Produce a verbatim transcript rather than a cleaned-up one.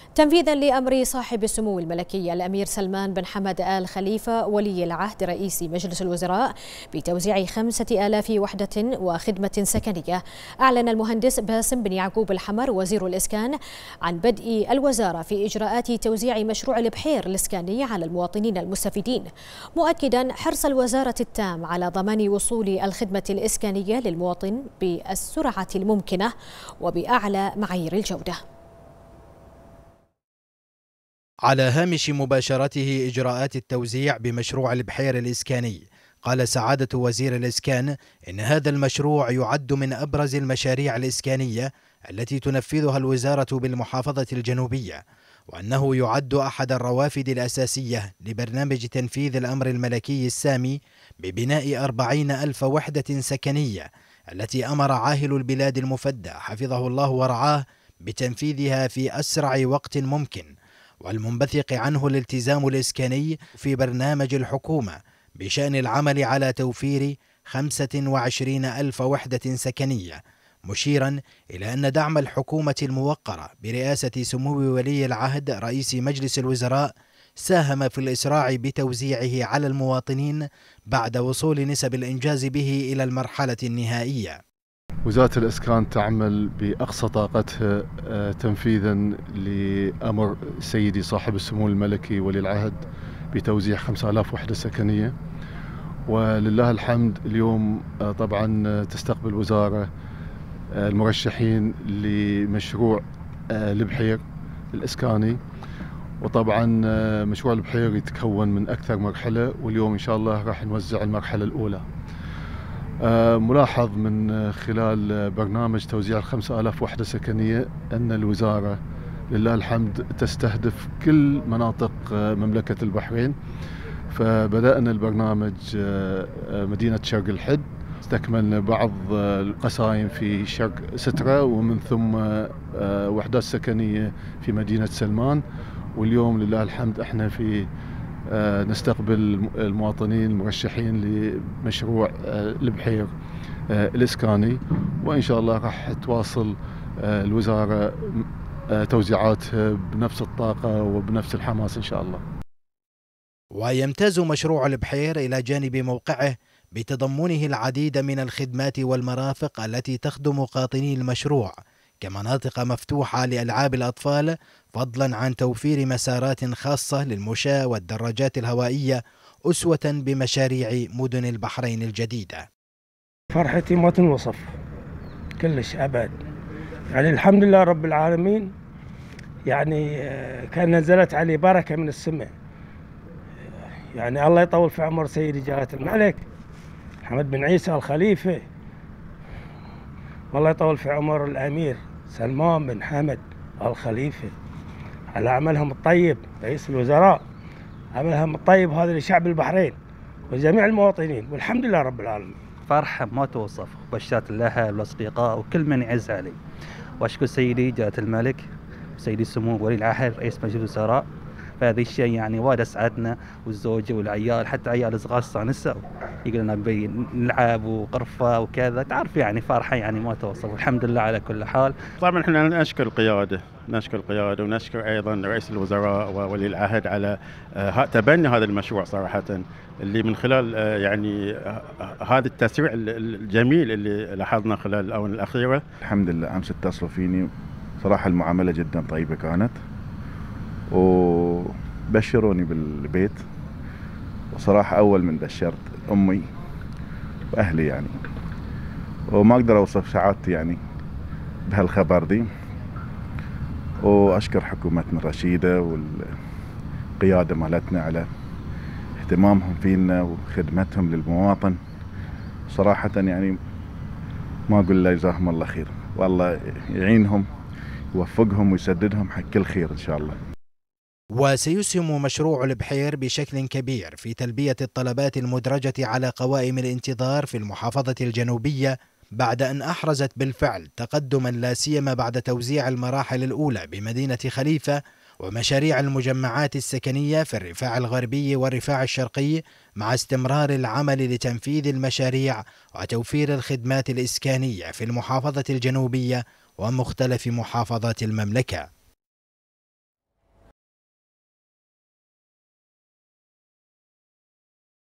تنفيذا لأمر صاحب السمو الملكي الأمير سلمان بن حمد آل خليفة ولي العهد رئيس مجلس الوزراء بتوزيع خمسة آلاف وحدة وخدمة سكنية، أعلن المهندس باسم بن يعقوب الحمر وزير الإسكان عن بدء الوزارة في إجراءات توزيع مشروع البحير الإسكاني على المواطنين المستفيدين، مؤكدا حرص الوزارة التام على ضمان وصول الخدمة الإسكانية للمواطن بالسرعة الممكنة وبأعلى معايير الجودة. على هامش مباشرته إجراءات التوزيع بمشروع البحير الإسكاني، قال سعادة وزير الإسكان إن هذا المشروع يعد من أبرز المشاريع الإسكانية التي تنفذها الوزارة بالمحافظة الجنوبية، وأنه يعد أحد الروافد الأساسية لبرنامج تنفيذ الأمر الملكي السامي ببناء أربعين ألف وحدة سكنية التي أمر عاهل البلاد المفدى حفظه الله ورعاه بتنفيذها في أسرع وقت ممكن، والمنبثق عنه الالتزام الإسكاني في برنامج الحكومة بشأن العمل على توفير خمسة وعشرين ألف وحدة سكنية، مشيرا إلى أن دعم الحكومة الموقرة برئاسة سمو ولي العهد رئيس مجلس الوزراء ساهم في الإسراع بتوزيعه على المواطنين بعد وصول نسب الإنجاز به إلى المرحلة النهائية. وزارة الإسكان تعمل بأقصى طاقتها تنفيذا لأمر سيدي صاحب السمو الملكي ولي العهد بتوزيع خمسة آلاف وحدة سكنية، ولله الحمد اليوم طبعا تستقبل وزارة المرشحين لمشروع البحير الإسكاني، وطبعا مشروع البحير يتكون من أكثر مرحلة، واليوم إن شاء الله راح نوزع المرحلة الأولى. ملاحظ من خلال برنامج توزيع الخمسة آلاف وحدة سكنية أن الوزارة لله الحمد تستهدف كل مناطق مملكة البحرين، فبدأنا البرنامج مدينة شرق الحد، استكملنا بعض القصايم في شرق سترة، ومن ثم وحدات سكنية في مدينة سلمان، واليوم لله الحمد احنا في نستقبل المواطنين المرشحين لمشروع البحير الإسكاني، وإن شاء الله راح تواصل الوزارة توزيعاتها بنفس الطاقة وبنفس الحماس إن شاء الله. ويمتاز مشروع البحير إلى جانب موقعه بتضمنه العديد من الخدمات والمرافق التي تخدم قاطني المشروع، كمناطق مفتوحة لألعاب الأطفال، فضلا عن توفير مسارات خاصة للمشاة والدراجات الهوائية، أسوة بمشاريع مدن البحرين الجديدة. فرحتي ما تنوصف كلش أبد، يعني الحمد لله رب العالمين، يعني كان نزلت عليه بركة من السماء، يعني الله يطول في عمر سيدي جلالة الملك حمد بن عيسى الخليفة، والله يطول في عمر الأمير سلمان بن حمد الخليفة على عملهم الطيب، رئيس الوزراء عملهم الطيب هذا لشعب البحرين وجميع المواطنين، والحمد لله رب العالمين. فرحة ما توصف، بشرت الأهل والأصدقاء وكل من يعز علي، وأشكر سيدي جلالة الملك سيدي السمو ولي العهد رئيس مجلس الوزراء، فهذا الشيء يعني وايد أسعدنا، والزوجة والعيال حتى عيال صغار استانسوا، يقولون نبي نلعب وغرفة وكذا، تعرف يعني فرحة يعني ما توصف، والحمد لله على كل حال. طبعا احنا نشكر القيادة نشكر القيادة ونشكر أيضا رئيس الوزراء وولي العهد على تبني هذا المشروع صراحة، اللي من خلال يعني هذا التسريع الجميل اللي لاحظنا خلال الآونة الأخيرة. الحمد لله أمس اتصلوا فيني، صراحة المعاملة جدا طيبة كانت، وبشروني بالبيت، وصراحة أول من بشرت أمي وأهلي يعني، وما أقدر أوصف سعادتي يعني بهالخبر دي، وأشكر حكومتنا الرشيدة والقيادة مالتنا على اهتمامهم فينا وخدمتهم للمواطن، صراحة يعني ما أقول لا جزاهم الله خير، والله يعينهم يوفقهم ويسددهم حق كل خير إن شاء الله. وسيسهم مشروع البحير بشكل كبير في تلبية الطلبات المدرجة على قوائم الانتظار في المحافظة الجنوبية، بعد أن أحرزت بالفعل تقدما لا سيما بعد توزيع المراحل الأولى بمدينة خليفة ومشاريع المجمعات السكنية في الرفاع الغربي والرفاع الشرقي، مع استمرار العمل لتنفيذ المشاريع وتوفير الخدمات الإسكانية في المحافظة الجنوبية ومختلف محافظات المملكة.